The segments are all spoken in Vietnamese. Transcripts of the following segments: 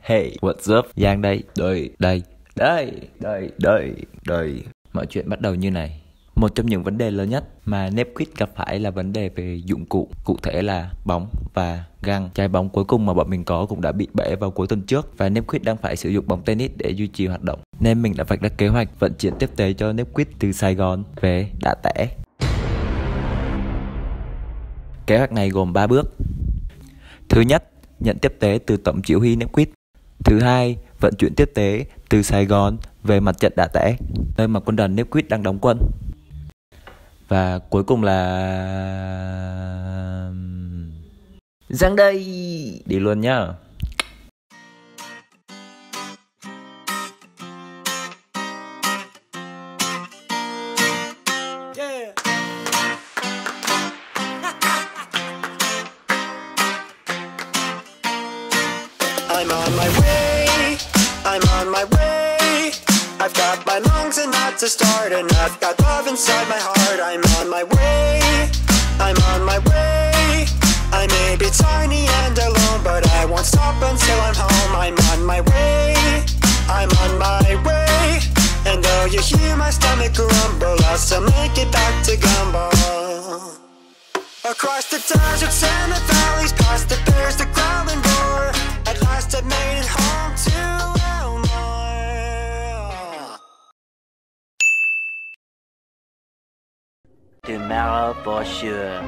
Hey, what's up? Giang đây. Đây. Mọi chuyện bắt đầu như này. Một trong những vấn đề lớn nhất mà Nepquik gặp phải là vấn đề về dụng cụ, cụ thể là bóng và găng. Trái bóng cuối cùng mà bọn mình có cũng đã bị bể vào cuối tuần trước và Nepquik đang phải sử dụng bóng tennis để duy trì hoạt động. Nên mình đã vạch ra kế hoạch vận chuyển tiếp tế cho Nepquik từ Sài Gòn về Đạ Tẻ. Kế hoạch này gồm 3 bước. Thứ nhất, nhận tiếp tế từ tổng chỉ huy Nepquik. Thứ hai, vận chuyển tiếp tế từ Sài Gòn về mặt trận Đạ Tẻ, nơi mà quân đoàn Nepquik đang đóng quân. Và cuối cùng là Giang đây. Đi luôn nhá. I'm on my way, I'm on my way. I've got my lungs and not to start, and I've got love inside my heart. I'm on my way, I'm on my way. I may be tiny and alone, but I won't stop until I'm home. I'm on my way, I'm on my way. And though you hear my stomach rumble, I'll still make it back to Gumball. Across the deserts and the valleys, past the bears that growl and roar, at last I've made it home to Elmore. Tomorrow for sure.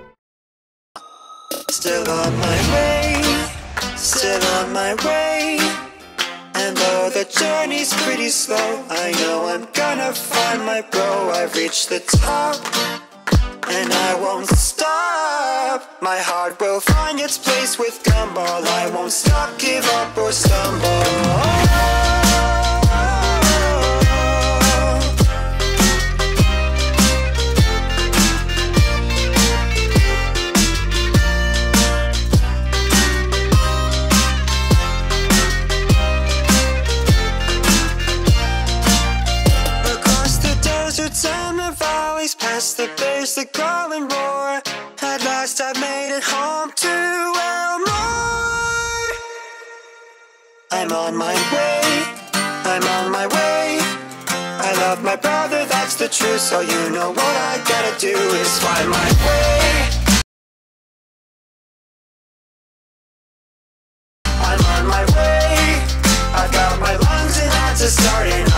Still on my way, still on my way. And though the journey's pretty slow, I know I'm gonna find my bro. I've reached the top, and I won't stop. My heart will find its place with Gumball. I won't stop, give up or stumble. Across the deserts and the valleys, past the bears that growl and roar, at last I've made it home to Elmore. I'm on my way, I'm on my way. I love my brother, that's the truth, so you know what I gotta do is find my way. I'm on my way, I've got my lungs and that's a start, and